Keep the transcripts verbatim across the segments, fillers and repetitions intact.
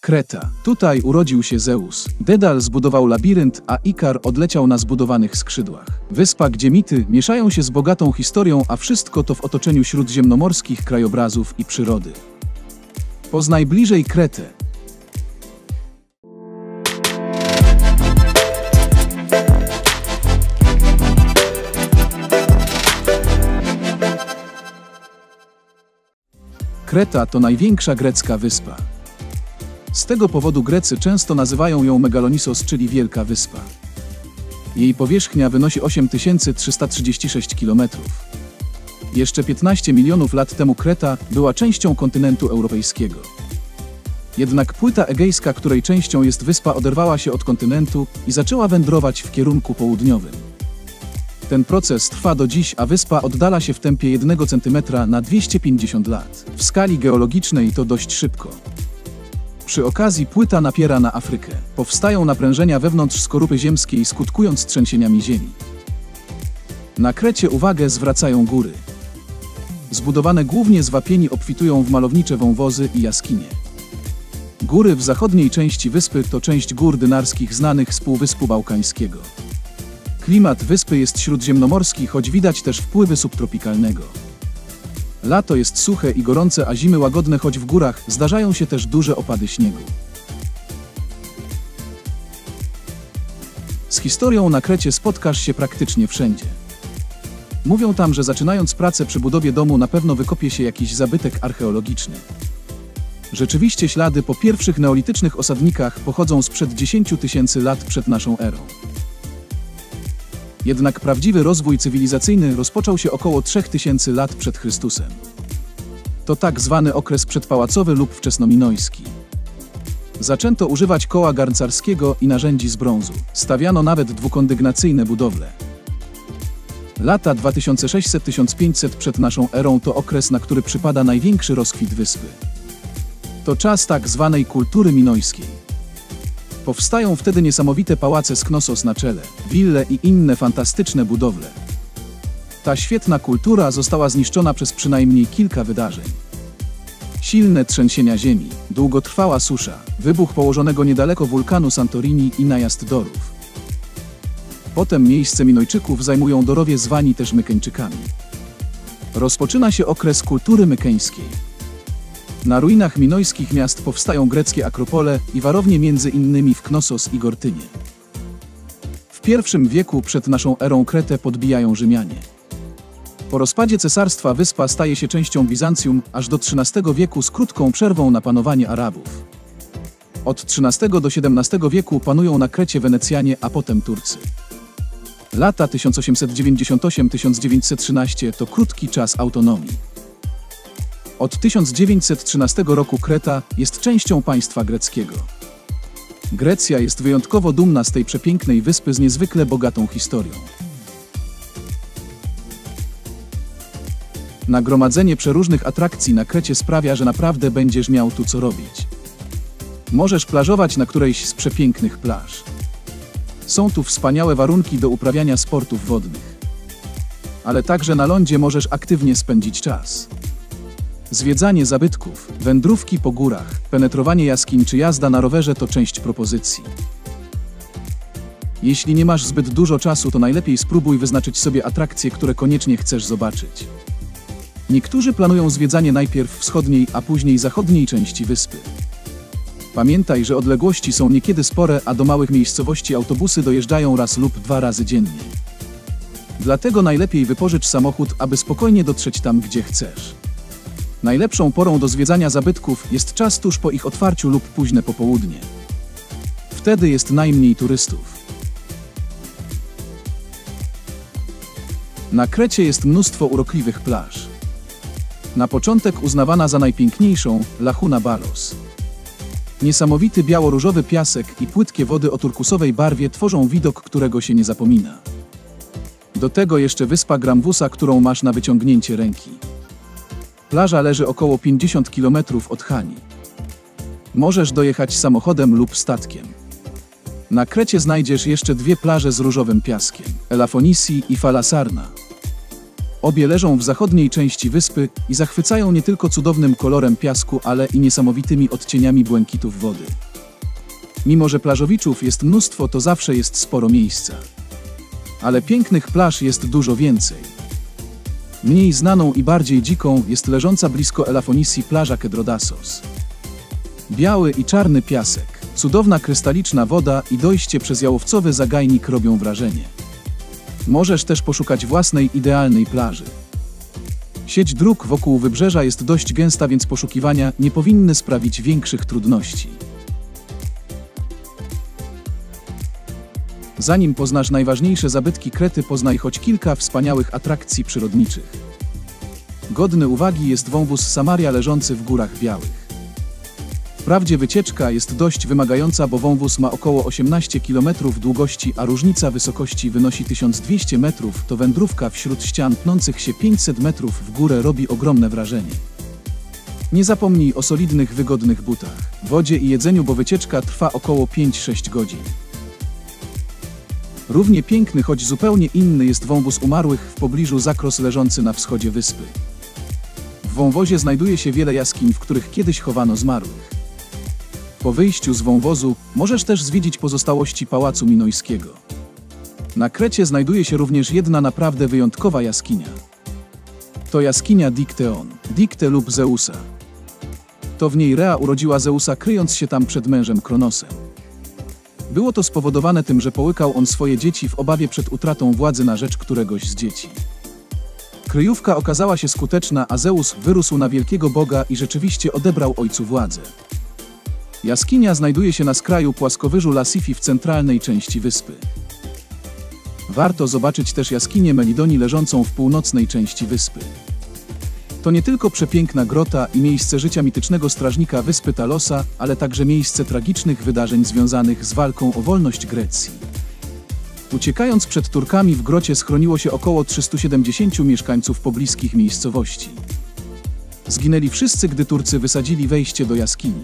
Kreta. Tutaj urodził się Zeus. Dedal zbudował labirynt, a Ikar odleciał na zbudowanych skrzydłach. Wyspa, gdzie mity mieszają się z bogatą historią, a wszystko to w otoczeniu śródziemnomorskich krajobrazów i przyrody. Poznaj bliżej Kretę. Kreta to największa grecka wyspa. Z tego powodu Grecy często nazywają ją Megalonisos, czyli Wielka Wyspa. Jej powierzchnia wynosi osiem tysięcy trzysta trzydzieści sześć kilometrów. Jeszcze piętnaście milionów lat temu Kreta była częścią kontynentu europejskiego. Jednak płyta egejska, której częścią jest wyspa, oderwała się od kontynentu i zaczęła wędrować w kierunku południowym. Ten proces trwa do dziś, a wyspa oddala się w tempie jednego centymetra na dwieście pięćdziesiąt lat. W skali geologicznej to dość szybko. Przy okazji płyta napiera na Afrykę. Powstają naprężenia wewnątrz skorupy ziemskiej, skutkując trzęsieniami ziemi. Na Krecie uwagę zwracają góry. Zbudowane głównie z wapieni, obfitują w malownicze wąwozy i jaskinie. Góry w zachodniej części wyspy to część gór dynarskich znanych z Półwyspu Bałkańskiego. Klimat wyspy jest śródziemnomorski, choć widać też wpływy subtropikalnego. Lato jest suche i gorące, a zimy łagodne, choć w górach zdarzają się też duże opady śniegu. Z historią na Krecie spotkasz się praktycznie wszędzie. Mówią tam, że zaczynając pracę przy budowie domu na pewno wykopie się jakiś zabytek archeologiczny. Rzeczywiście ślady po pierwszych neolitycznych osadnikach pochodzą sprzed dziesięciu tysięcy lat przed naszą erą. Jednak prawdziwy rozwój cywilizacyjny rozpoczął się około trzech tysięcy lat przed Chrystusem. To tak zwany okres przedpałacowy lub wczesnominojski. Zaczęto używać koła garncarskiego i narzędzi z brązu. Stawiano nawet dwukondygnacyjne budowle. Lata dwa tysiące sześćset do tysiąc pięćset przed naszą erą to okres, na który przypada największy rozkwit wyspy. To czas tak zwanej kultury minojskiej. Powstają wtedy niesamowite pałace z Knossos na czele, wille i inne fantastyczne budowle. Ta świetna kultura została zniszczona przez przynajmniej kilka wydarzeń. Silne trzęsienia ziemi, długotrwała susza, wybuch położonego niedaleko wulkanu Santorini i najazd Dorów. Potem miejsce Minojczyków zajmują Dorowie, zwani też Mykeńczykami. Rozpoczyna się okres kultury mykeńskiej. Na ruinach minojskich miast powstają greckie akropole i warownie, między innymi w Knossos i Gortynie. W pierwszym wieku przed naszą erą Kretę podbijają Rzymianie. Po rozpadzie cesarstwa wyspa staje się częścią Bizancjum aż do trzynastego wieku z krótką przerwą na panowanie Arabów. Od trzynastego do siedemnastego wieku panują na Krecie Wenecjanie, a potem Turcy. Lata tysiąc osiemset dziewięćdziesiąt osiem do tysiąc dziewięćset trzynaście to krótki czas autonomii. Od tysiąc dziewięćset trzynastego roku Kreta jest częścią państwa greckiego. Grecja jest wyjątkowo dumna z tej przepięknej wyspy z niezwykle bogatą historią. Nagromadzenie przeróżnych atrakcji na Krecie sprawia, że naprawdę będziesz miał tu co robić. Możesz plażować na którejś z przepięknych plaż. Są tu wspaniałe warunki do uprawiania sportów wodnych. Ale także na lądzie możesz aktywnie spędzić czas. Zwiedzanie zabytków, wędrówki po górach, penetrowanie jaskiń czy jazda na rowerze to część propozycji. Jeśli nie masz zbyt dużo czasu, to najlepiej spróbuj wyznaczyć sobie atrakcje, które koniecznie chcesz zobaczyć. Niektórzy planują zwiedzanie najpierw wschodniej, a później zachodniej części wyspy. Pamiętaj, że odległości są niekiedy spore, a do małych miejscowości autobusy dojeżdżają raz lub dwa razy dziennie. Dlatego najlepiej wypożycz samochód, aby spokojnie dotrzeć tam, gdzie chcesz. Najlepszą porą do zwiedzania zabytków jest czas tuż po ich otwarciu lub późne popołudnie. Wtedy jest najmniej turystów. Na Krecie jest mnóstwo urokliwych plaż. Na początek uznawana za najpiękniejszą Laguna Balos. Niesamowity biało-różowy piasek i płytkie wody o turkusowej barwie tworzą widok, którego się nie zapomina. Do tego jeszcze wyspa Gramvusa, którą masz na wyciągnięcie ręki. Plaża leży około pięćdziesiąt kilometrów od Chani. Możesz dojechać samochodem lub statkiem. Na Krecie znajdziesz jeszcze dwie plaże z różowym piaskiem – Elafonisi i Falasarna. Obie leżą w zachodniej części wyspy i zachwycają nie tylko cudownym kolorem piasku, ale i niesamowitymi odcieniami błękitów wody. Mimo że plażowiczów jest mnóstwo, to zawsze jest sporo miejsca. Ale pięknych plaż jest dużo więcej. Mniej znaną i bardziej dziką jest leżąca blisko Elafonisi plaża Kedrodassos. Biały i czarny piasek, cudowna krystaliczna woda i dojście przez jałowcowy zagajnik robią wrażenie. Możesz też poszukać własnej idealnej plaży. Sieć dróg wokół wybrzeża jest dość gęsta, więc poszukiwania nie powinny sprawić większych trudności. Zanim poznasz najważniejsze zabytki Krety, poznaj choć kilka wspaniałych atrakcji przyrodniczych. Godny uwagi jest wąwóz Samaria leżący w Górach Białych. Wprawdzie wycieczka jest dość wymagająca, bo wąwóz ma około osiemnaście kilometrów długości, a różnica wysokości wynosi tysiąc dwieście metrów, to wędrówka wśród ścian pnących się pięćset metrów w górę robi ogromne wrażenie. Nie zapomnij o solidnych, wygodnych butach, wodzie i jedzeniu, bo wycieczka trwa około pięć sześć godzin. Równie piękny, choć zupełnie inny jest wąwóz umarłych w pobliżu Zakros leżący na wschodzie wyspy. W wąwozie znajduje się wiele jaskiń, w których kiedyś chowano zmarłych. Po wyjściu z wąwozu możesz też zwiedzić pozostałości Pałacu Minojskiego. Na Krecie znajduje się również jedna naprawdę wyjątkowa jaskinia. To jaskinia Dikteon, Dikte lub Zeusa. To w niej Rea urodziła Zeusa, kryjąc się tam przed mężem Kronosem. Było to spowodowane tym, że połykał on swoje dzieci w obawie przed utratą władzy na rzecz któregoś z dzieci. Kryjówka okazała się skuteczna, a Zeus wyrósł na wielkiego boga i rzeczywiście odebrał ojcu władzę. Jaskinia znajduje się na skraju płaskowyżu Lasifi w centralnej części wyspy. Warto zobaczyć też jaskinię Melidoni leżącą w północnej części wyspy. To nie tylko przepiękna grota i miejsce życia mitycznego strażnika wyspy Talosa, ale także miejsce tragicznych wydarzeń związanych z walką o wolność Grecji. Uciekając przed Turkami, w grocie schroniło się około trzystu siedemdziesięciu mieszkańców pobliskich miejscowości. Zginęli wszyscy, gdy Turcy wysadzili wejście do jaskini.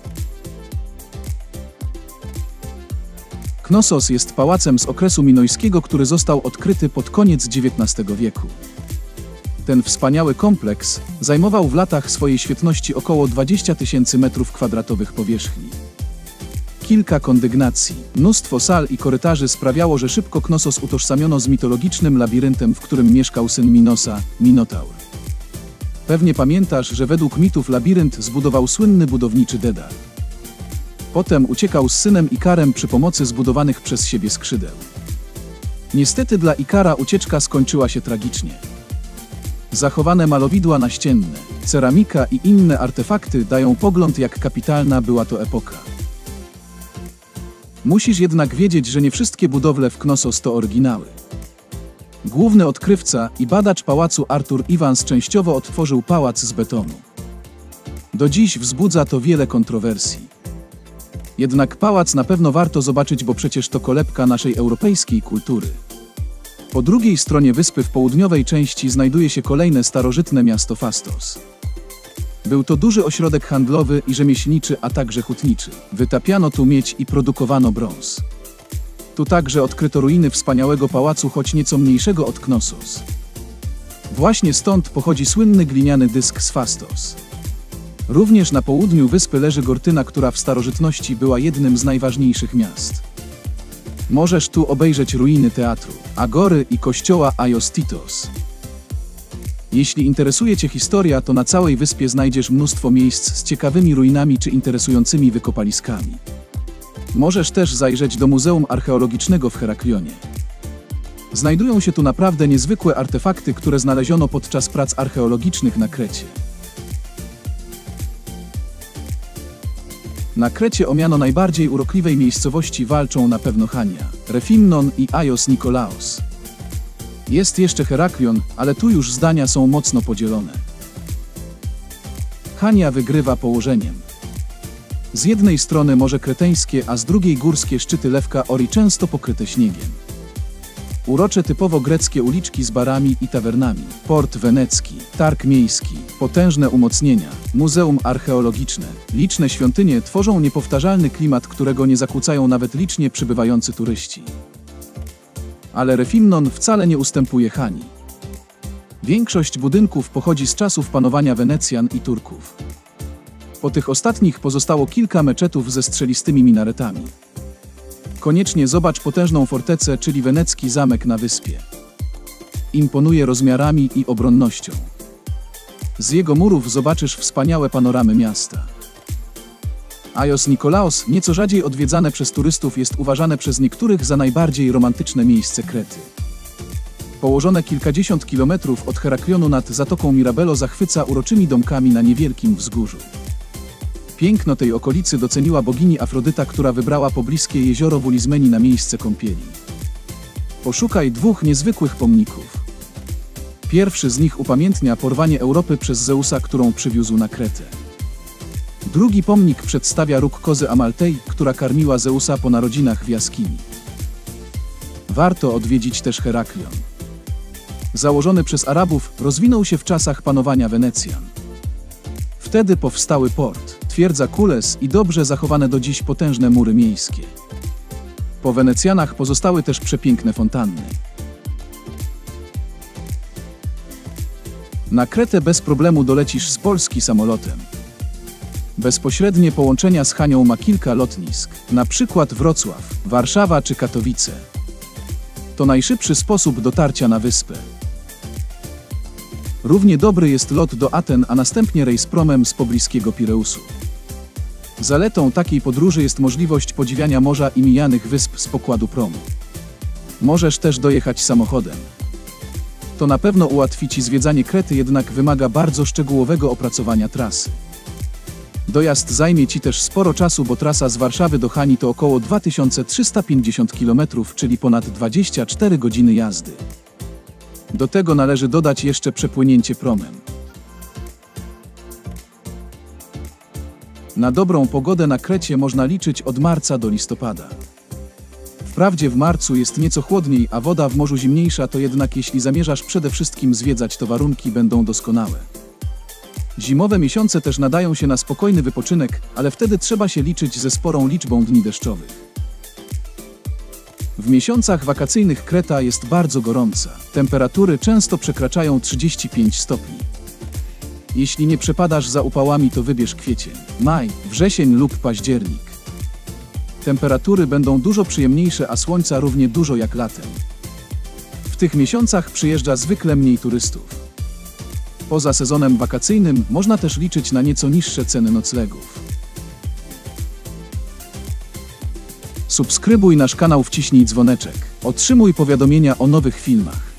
Knossos jest pałacem z okresu minojskiego, który został odkryty pod koniec dziewiętnastego wieku. Ten wspaniały kompleks zajmował w latach swojej świetności około dwadzieścia tysięcy metrów kwadratowych powierzchni. Kilka kondygnacji, mnóstwo sal i korytarzy sprawiało, że szybko Knossos utożsamiono z mitologicznym labiryntem, w którym mieszkał syn Minosa, Minotaur. Pewnie pamiętasz, że według mitów labirynt zbudował słynny budowniczy Dedal. Potem uciekał z synem Ikarem przy pomocy zbudowanych przez siebie skrzydeł. Niestety dla Ikara ucieczka skończyła się tragicznie. Zachowane malowidła naścienne, ceramika i inne artefakty dają pogląd, jak kapitalna była to epoka. Musisz jednak wiedzieć, że nie wszystkie budowle w Knossos to oryginały. Główny odkrywca i badacz pałacu Arthur Evans częściowo odtworzył pałac z betonu. Do dziś wzbudza to wiele kontrowersji. Jednak pałac na pewno warto zobaczyć, bo przecież to kolebka naszej europejskiej kultury. Po drugiej stronie wyspy w południowej części znajduje się kolejne starożytne miasto Fastos. Był to duży ośrodek handlowy i rzemieślniczy, a także hutniczy. Wytapiano tu miedź i produkowano brąz. Tu także odkryto ruiny wspaniałego pałacu, choć nieco mniejszego od Knossos. Właśnie stąd pochodzi słynny gliniany dysk z Fastos. Również na południu wyspy leży Gortyna, która w starożytności była jednym z najważniejszych miast. Możesz tu obejrzeć ruiny teatru, agory i kościoła Aios Titos. Jeśli interesuje Cię historia, to na całej wyspie znajdziesz mnóstwo miejsc z ciekawymi ruinami czy interesującymi wykopaliskami. Możesz też zajrzeć do Muzeum Archeologicznego w Heraklionie. Znajdują się tu naprawdę niezwykłe artefakty, które znaleziono podczas prac archeologicznych na Krecie. Na Krecie o miano najbardziej urokliwej miejscowości walczą na pewno Chania, Refimnon i Aios Nikolaos. Jest jeszcze Heraklion, ale tu już zdania są mocno podzielone. Chania wygrywa położeniem. Z jednej strony Morze Kreteńskie, a z drugiej górskie szczyty Lewka Ori, często pokryte śniegiem. Urocze typowo greckie uliczki z barami i tawernami, port wenecki, targ miejski, potężne umocnienia, muzeum archeologiczne, liczne świątynie tworzą niepowtarzalny klimat, którego nie zakłócają nawet licznie przybywający turyści. Ale Refimnon wcale nie ustępuje Chanii. Większość budynków pochodzi z czasów panowania Wenecjan i Turków. Po tych ostatnich pozostało kilka meczetów ze strzelistymi minaretami. Koniecznie zobacz potężną fortecę, czyli wenecki zamek na wyspie. Imponuje rozmiarami i obronnością. Z jego murów zobaczysz wspaniałe panoramy miasta. Agios Nikolaos, nieco rzadziej odwiedzane przez turystów, jest uważane przez niektórych za najbardziej romantyczne miejsce Krety. Położone kilkadziesiąt kilometrów od Heraklionu nad Zatoką Mirabello, zachwyca uroczymi domkami na niewielkim wzgórzu. Piękno tej okolicy doceniła bogini Afrodyta, która wybrała pobliskie jezioro Wulismeni na miejsce kąpieli. Poszukaj dwóch niezwykłych pomników. Pierwszy z nich upamiętnia porwanie Europy przez Zeusa, którą przywiózł na Kretę. Drugi pomnik przedstawia róg kozy Amaltei, która karmiła Zeusa po narodzinach w jaskini. Warto odwiedzić też Heraklion. Założony przez Arabów, rozwinął się w czasach panowania Wenecjan. Wtedy powstały port, twierdza Kules i dobrze zachowane do dziś potężne mury miejskie. Po Wenecjanach pozostały też przepiękne fontanny. Na Kretę bez problemu dolecisz z Polski samolotem. Bezpośrednie połączenia z Hanią ma kilka lotnisk, na przykład Wrocław, Warszawa czy Katowice. To najszybszy sposób dotarcia na wyspę. Równie dobry jest lot do Aten, a następnie rejs promem z pobliskiego Pireusu. Zaletą takiej podróży jest możliwość podziwiania morza i mijanych wysp z pokładu promu. Możesz też dojechać samochodem. To na pewno ułatwi Ci zwiedzanie Krety, jednak wymaga bardzo szczegółowego opracowania trasy. Dojazd zajmie Ci też sporo czasu, bo trasa z Warszawy do Hani to około dwa tysiące trzysta pięćdziesiąt kilometrów, czyli ponad dwadzieścia cztery godziny jazdy. Do tego należy dodać jeszcze przepłynięcie promem. Na dobrą pogodę na Krecie można liczyć od marca do listopada. Wprawdzie w marcu jest nieco chłodniej, a woda w morzu zimniejsza, to jednak jeśli zamierzasz przede wszystkim zwiedzać, to warunki będą doskonałe. Zimowe miesiące też nadają się na spokojny wypoczynek, ale wtedy trzeba się liczyć ze sporą liczbą dni deszczowych. W miesiącach wakacyjnych Kreta jest bardzo gorąca. Temperatury często przekraczają trzydzieści pięć stopni. Jeśli nie przepadasz za upałami, to wybierz kwiecień, maj, wrzesień lub październik. Temperatury będą dużo przyjemniejsze, a słońca równie dużo jak latem. W tych miesiącach przyjeżdża zwykle mniej turystów. Poza sezonem wakacyjnym można też liczyć na nieco niższe ceny noclegów. Subskrybuj nasz kanał, wciśnij dzwoneczek. Otrzymuj powiadomienia o nowych filmach.